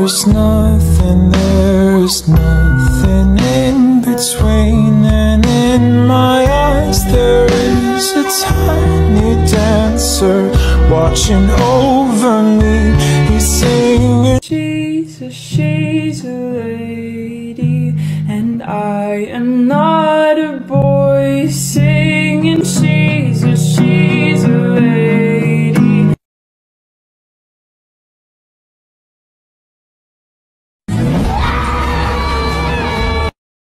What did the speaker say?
There's nothing in between, and in my eyes there is a tiny dancer watching over me. He's singing, she's a lady, and I am not a boy.